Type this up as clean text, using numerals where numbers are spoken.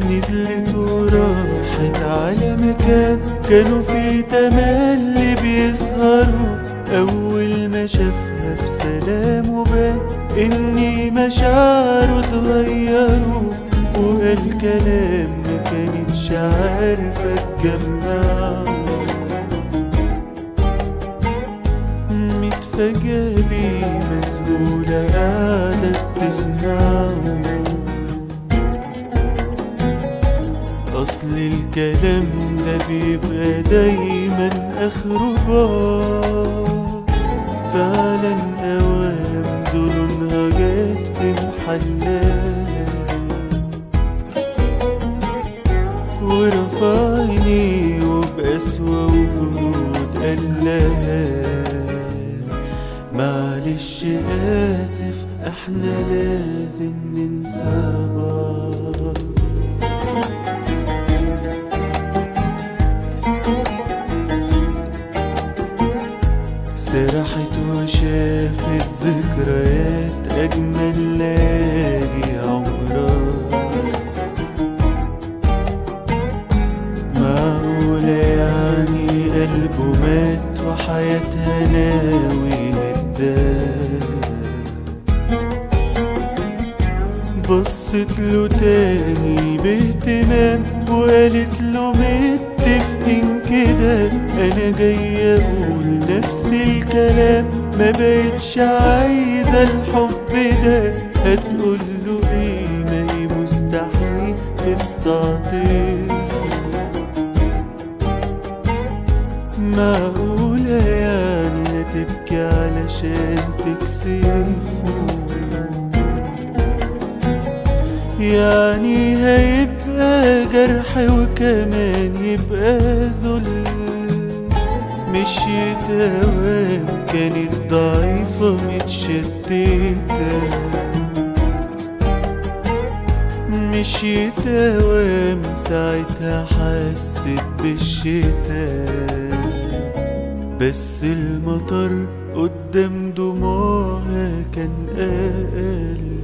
نزلت وراحت على مكان كانوا فيه تملي بيسهروا. أول ما شافها في سلامه بان إني مشاعره اتغيروا، وقال كلام ما كانتش عارفة تجمعه. متفاجئة بيه مسهولة قاعدة بتسمعه، أصل الكلام ده بيبقى دايما آخره بار. فعلا أوام ظلمها جات في محلات، ورفع عينيه وبقسوة وبرود قالها معلش آسف احنا لازم ننسى بعض. سرحت وشافت ذكريات أجمل ليالي عمرها. معقولة يعني قلبه مات وحياتها ناوي هداه؟ بصت له تاني باهتمام وقالت له متفقين كده، انا جاي اقول نفس الكلام، ما بقتش عايزة الحب ده. هتقول له ايه؟ ما هي مستحيل تستعطف. معقولة يعني هتبكي علشان تكسفه؟ يعني هيبقى جرح وكمان يبقى ذل. مشيت اوام كانت ضعيفة متشتتة، مشيت اوام ساعتها حست بالشتاء. بس المطر قدام دموعها كان أقل.